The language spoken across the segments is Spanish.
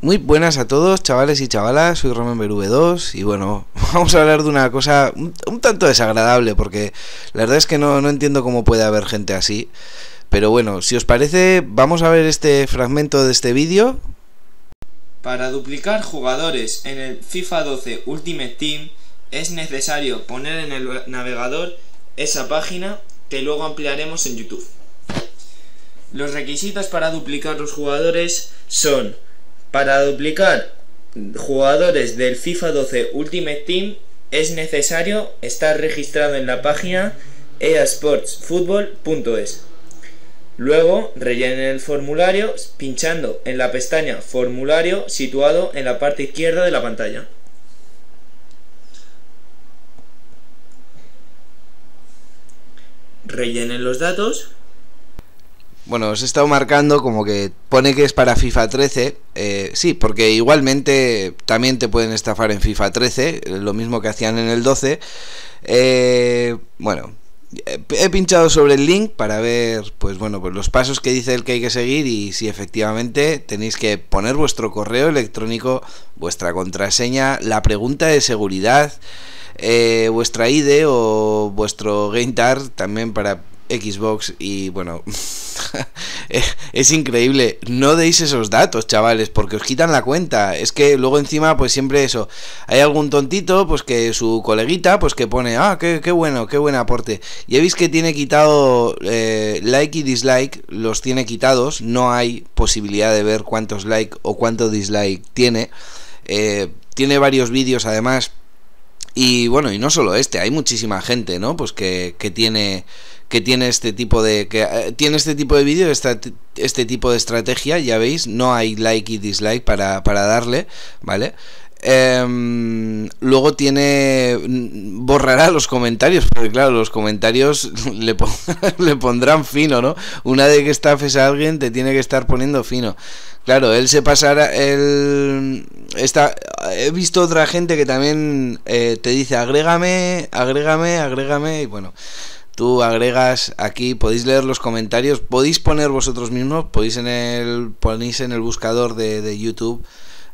Muy buenas a todos, chavales y chavalas, soy RomanVerV2 y bueno, vamos a hablar de una cosa un tanto desagradable porque la verdad es que no entiendo cómo puede haber gente así. Pero bueno, si os parece, vamos a ver este fragmento de este vídeo. Para duplicar jugadores en el FIFA 12 Ultimate Team es necesario poner en el navegador esa página que luego ampliaremos en YouTube. Los requisitos para duplicar los jugadores son: para duplicar jugadores del FIFA 12 Ultimate Team es necesario estar registrado en la página easportsfootball.es. Luego rellenen el formulario pinchando en la pestaña Formulario situado en la parte izquierda de la pantalla. Rellenen los datos. Bueno, os he estado marcando como que pone que es para FIFA 13, sí, porque igualmente también te pueden estafar en FIFA 13, lo mismo que hacían en el 12. Bueno, he pinchado sobre el link para ver, pues bueno, pues los pasos que dice el que hay que seguir y si efectivamente tenéis que poner vuestro correo electrónico, vuestra contraseña, la pregunta de seguridad, vuestra ID o vuestro GameTag también para Xbox y bueno, es increíble, no deis esos datos, chavales, porque os quitan la cuenta. Es que luego encima pues siempre eso, hay algún tontito pues que su coleguita pues que pone, qué bueno, qué buen aporte, y veis que tiene quitado like y dislike, los tiene quitados, no hay posibilidad de ver cuántos like o cuánto dislike tiene. Tiene varios vídeos además. Y bueno, y no solo este, hay muchísima gente, ¿no? Pues que tiene este tipo de vídeo, este tipo de estrategia, ya veis, no hay like y dislike para darle, ¿vale? Luego borrará los comentarios, porque claro, los comentarios le pondrán fino, ¿no? Una vez que estafes a alguien te tiene que estar poniendo fino. Claro, él se pasará, he visto otra gente que también te dice agrégame, y bueno, tú agregas aquí, podéis leer los comentarios, podéis poner vosotros mismos, ponéis en el buscador de YouTube,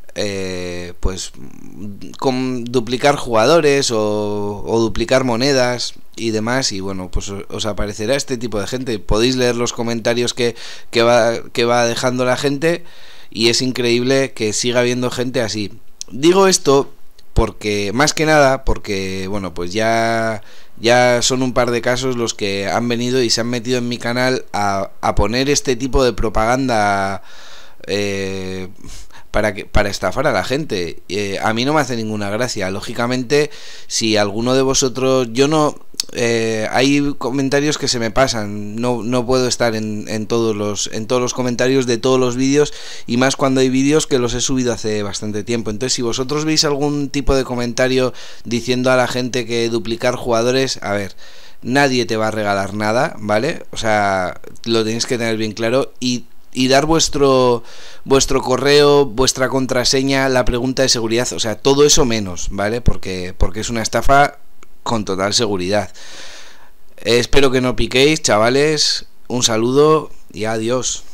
pues duplicar jugadores o duplicar monedas y demás, y bueno, pues os aparecerá este tipo de gente. Podéis leer los comentarios que va dejando la gente, y es increíble que siga habiendo gente así. Digo esto porque, más que nada, porque bueno, pues ya son un par de casos los que han venido y se han metido en mi canal a poner este tipo de propaganda para estafar a la gente. A mí no me hace ninguna gracia. Lógicamente, si alguno de vosotros, hay comentarios que se me pasan, no puedo estar en todos los comentarios de todos los vídeos, y más cuando hay vídeos que los he subido hace bastante tiempo. Entonces, si vosotros veis algún tipo de comentario diciendo a la gente que duplicar jugadores, a ver, nadie te va a regalar nada, ¿vale? O sea, lo tenéis que tener bien claro, y dar vuestro correo, vuestra contraseña, la pregunta de seguridad, o sea, todo eso menos, ¿vale? Porque es una estafa con total seguridad. Espero que no piquéis, chavales. Un saludo y adiós.